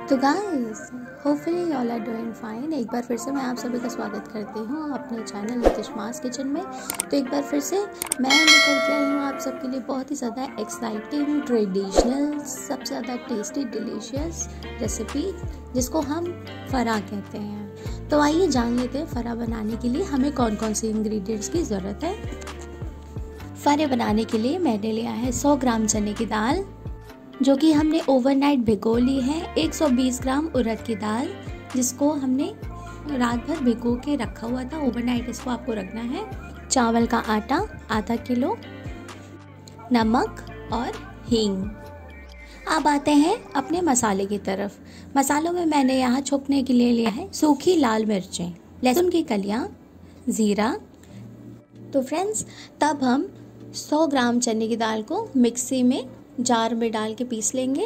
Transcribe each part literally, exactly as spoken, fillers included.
तो guys, hopefully all are doing fine. एक बार फिर से मैं आप सभी का स्वागत करती हूँ अपने चैनल नितिश मास किचन में। तो एक बार फिर से मैं लेकर के आई हूँ आप सबके लिए बहुत ही ज़्यादा एक्साइटिंग, ट्रेडिशनल, सबसे ज़्यादा टेस्टी, डिलीशियस रेसिपी जिसको हम फरा कहते हैं। तो आइए जान लेते हैं फरा बनाने के लिए हमें कौन कौन से इंग्रेडिएंट्स की ज़रूरत है। फरे बनाने के लिए मैंने लिया है सौ ग्राम चने की दाल, जो कि हमने ओवरनाइट भिगो ली है। एक सौ बीस ग्राम उड़द की दाल, जिसको हमने रात भर भिगो के रखा हुआ था। ओवरनाइट इसको आपको रखना है। चावल का आटा आधा किलो, नमक और हींग। अब आते हैं अपने मसाले की तरफ। मसालों में मैंने यहाँ छोंकने के लिए लिया है सूखी लाल मिर्चें, लहसुन की कलियाँ, जीरा। तो फ्रेंड्स, तब हम सौ ग्राम चने की दाल को मिक्सी में जार में डाल के पीस लेंगे।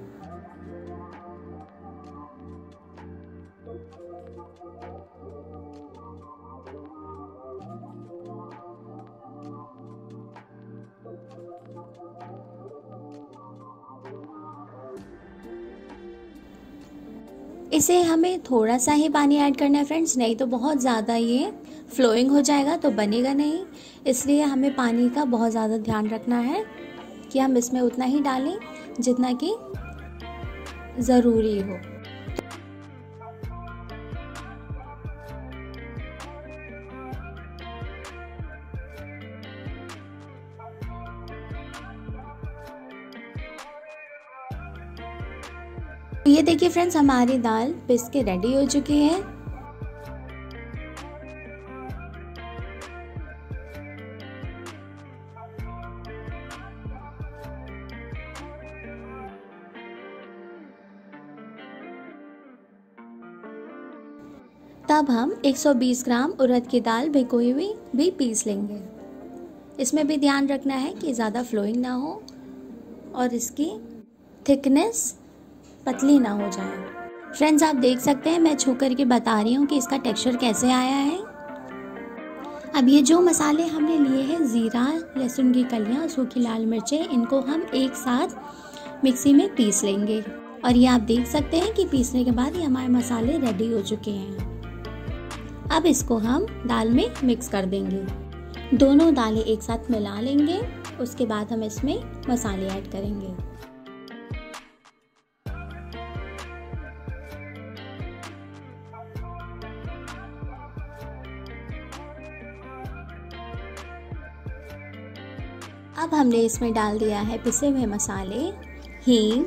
इसे हमें थोड़ा सा ही पानी ऐड करना है फ्रेंड्स, नहीं तो बहुत ज़्यादा ये फ्लोइंग हो जाएगा तो बनेगा नहीं। इसलिए हमें पानी का बहुत ज़्यादा ध्यान रखना है कि हम इसमें उतना ही डालें जितना कि ज़रूरी हो। ये देखिए फ्रेंड्स, हमारी दाल पिस के रेडी हो चुकी है। तब हम एक सौ बीस ग्राम उड़द की दाल भिगोई हुई भी पीस लेंगे। इसमें भी ध्यान रखना है कि ज़्यादा फ्लोइंग ना हो और इसकी थिकनेस पतली ना हो जाए। फ्रेंड्स, आप देख सकते हैं मैं छू करके बता रही हूँ कि इसका टेक्सचर कैसे आया है। अब ये जो मसाले हमने लिए हैं, जीरा, लहसुन की कलियाँ, सूखी लाल मिर्चें, इनको हम एक साथ मिक्सी में पीस लेंगे। और ये आप देख सकते हैं कि पीसने के बाद ये हमारे मसाले रेडी हो चुके हैं। अब इसको हम दाल में मिक्स कर देंगे। दोनों दालें एक साथ मिला लेंगे। उसके बाद हम इसमें मसाले ऐड करेंगे। अब हमने इसमें डाल दिया है पिसे हुए मसाले, हींग,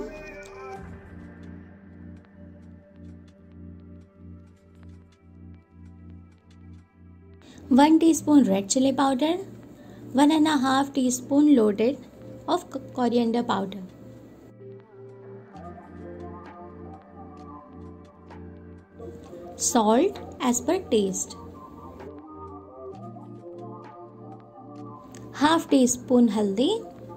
one teaspoon red chilli powder, one and half teaspoon loaded of coriander powder, salt as per taste, half teaspoon हल्दी,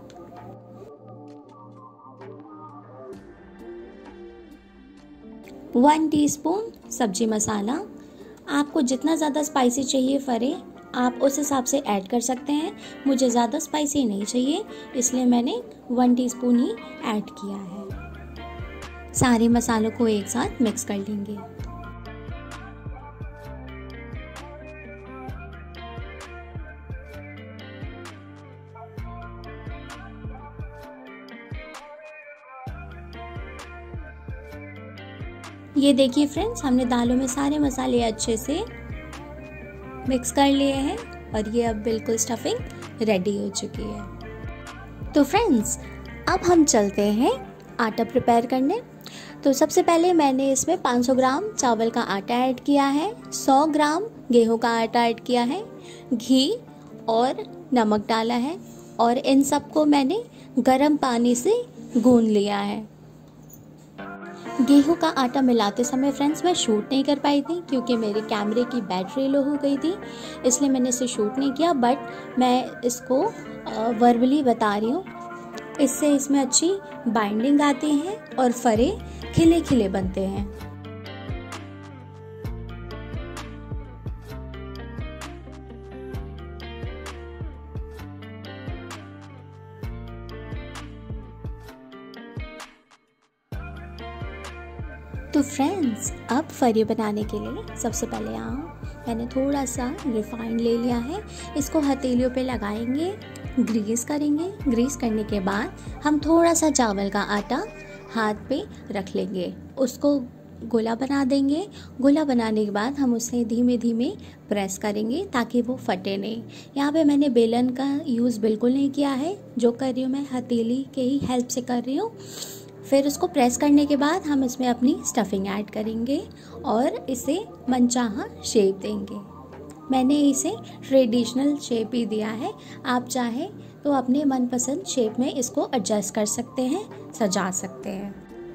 वन टीस्पून सब्जी मसाला। आपको जितना ज़्यादा स्पाइसी चाहिए फरे, आप उस हिसाब से ऐड कर सकते हैं। मुझे ज़्यादा स्पाइसी नहीं चाहिए, इसलिए मैंने वन टीस्पून ही ऐड किया है। सारे मसालों को एक साथ मिक्स कर लेंगे। ये देखिए फ्रेंड्स, हमने दालों में सारे मसाले अच्छे से मिक्स कर लिए हैं और ये अब बिल्कुल स्टफिंग रेडी हो चुकी है। तो फ्रेंड्स, अब हम चलते हैं आटा प्रिपेयर करने। तो सबसे पहले मैंने इसमें पाँच सौ ग्राम चावल का आटा ऐड किया है, सौ ग्राम गेहूं का आटा ऐड किया है, घी और नमक डाला है और इन सबको मैंने गर्म पानी से गूंद लिया है। गेहूं का आटा मिलाते समय फ्रेंड्स मैं शूट नहीं कर पाई थी क्योंकि मेरे कैमरे की बैटरी लो हो गई थी, इसलिए मैंने इसे शूट नहीं किया। बट मैं इसको वर्बली बता रही हूँ। इससे इसमें अच्छी बाइंडिंग आती है और फरे खिले खिले बनते हैं। तो फ्रेंड्स, अब फरी बनाने के लिए सबसे पहले यहाँ मैंने थोड़ा सा रिफाइंड ले लिया है। इसको हथेलियों पे लगाएंगे, ग्रीस करेंगे। ग्रीस करने के बाद हम थोड़ा सा चावल का आटा हाथ पे रख लेंगे, उसको गोला बना देंगे। गोला बनाने के बाद हम उसे धीमे धीमे प्रेस करेंगे ताकि वो फटे नहीं। यहाँ पे मैंने बेलन का यूज़ बिल्कुल नहीं किया है, जो कर रही हूँ मैं हथेली के ही हेल्प से कर रही हूँ। फिर उसको प्रेस करने के बाद हम इसमें अपनी स्टफिंग ऐड करेंगे और इसे मनचाहा शेप देंगे। मैंने इसे ट्रेडिशनल शेप ही दिया है, आप चाहे तो अपने मनपसंद शेप में इसको एडजस्ट कर सकते हैं, सजा सकते हैं।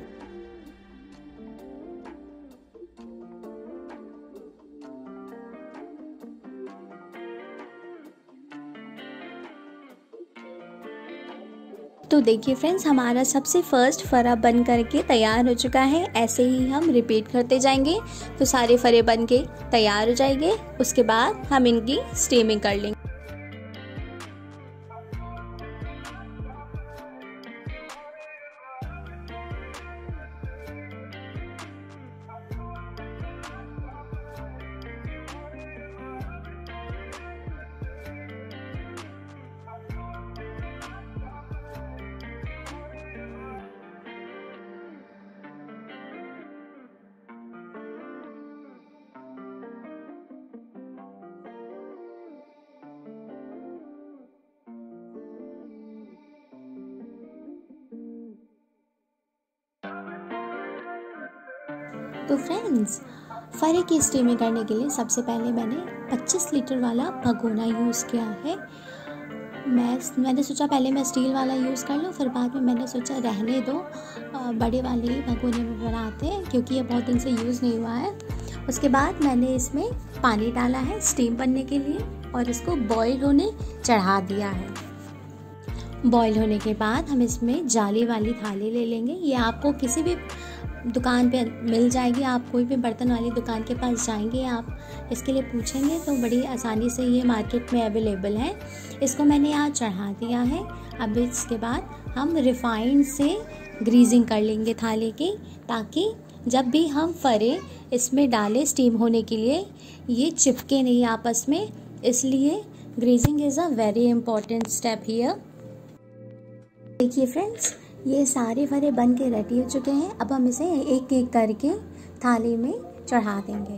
तो देखिए फ्रेंड्स, हमारा सबसे फर्स्ट फरा बन करके तैयार हो चुका है। ऐसे ही हम रिपीट करते जाएंगे तो सारे फरे बन के तैयार हो जाएंगे। उसके बाद हम इनकी स्टीमिंग कर लेंगे। तो फ्रेंड्स, फरे की स्टीमिंग करने के लिए सबसे पहले मैंने पच्चीस लीटर वाला भगोना यूज़ किया है। मैं मैंने सोचा पहले मैं स्टील वाला यूज़ कर लूँ, फिर बाद में मैंने सोचा रहने दो, बड़े वाले भगोने में बनाते हैं क्योंकि ये बहुत दिन से यूज़ नहीं हुआ है। उसके बाद मैंने इसमें पानी डाला है स्टीम बनने के लिए और इसको बॉईल होने चढ़ा दिया है। बॉईल होने के बाद हम इसमें जाली वाली थाली ले लेंगे। ये आपको किसी भी दुकान पे मिल जाएगी। आप कोई भी बर्तन वाली दुकान के पास जाएंगे, आप इसके लिए पूछेंगे तो बड़ी आसानी से ये मार्केट में अवेलेबल है। इसको मैंने यहाँ चढ़ा दिया है। अब इसके बाद हम रिफाइंड से ग्रीजिंग कर लेंगे थाली की, ताकि जब भी हम फरे इसमें डालें स्टीम होने के लिए ये चिपके नहीं आपस में। इसलिए greasing is a very important step here. देखिए फ्रेंड्स, ये सारे फरे बन के रेडी हो चुके हैं। अब हम इसे एक एक करके थाली में चढ़ा देंगे।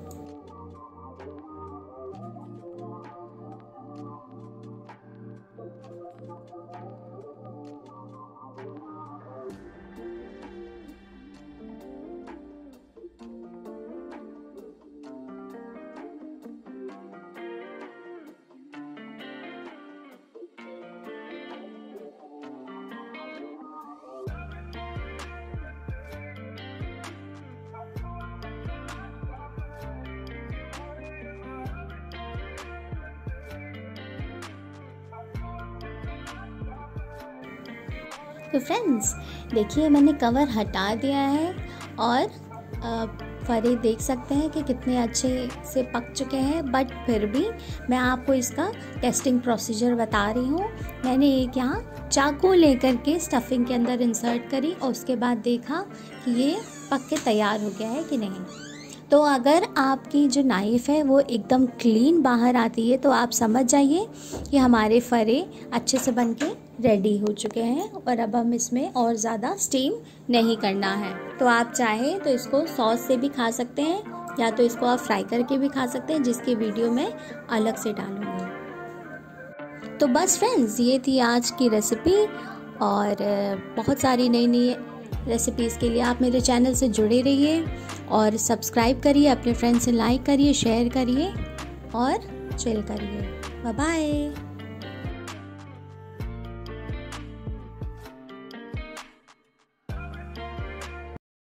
तो फ्रेंड्स देखिए, मैंने कवर हटा दिया है और फरे देख सकते हैं कि कितने अच्छे से पक चुके हैं। बट फिर भी मैं आपको इसका टेस्टिंग प्रोसीजर बता रही हूँ। मैंने एक यहाँ चाकू लेकर के स्टफिंग के अंदर इंसर्ट करी और उसके बाद देखा कि ये पक के तैयार हो गया है कि नहीं। तो अगर आपकी जो नाइफ़ है वो एकदम क्लीन बाहर आती है तो आप समझ जाइए कि हमारे फरे अच्छे से बन के रेडी हो चुके हैं और अब हम इसमें और ज़्यादा स्टीम नहीं करना है। तो आप चाहे तो इसको सॉस से भी खा सकते हैं या तो इसको आप फ्राई करके भी खा सकते हैं, जिसकी वीडियो मैं अलग से डालूँगी। तो बस फ्रेंड्स, ये थी आज की रेसिपी और बहुत सारी नई नई रेसिपीज़ के लिए आप मेरे चैनल से जुड़े रहिए और सब्सक्राइब करिए, अपने फ्रेंड्स से लाइक करिए, शेयर करिए और चिल करिए। Bye bye.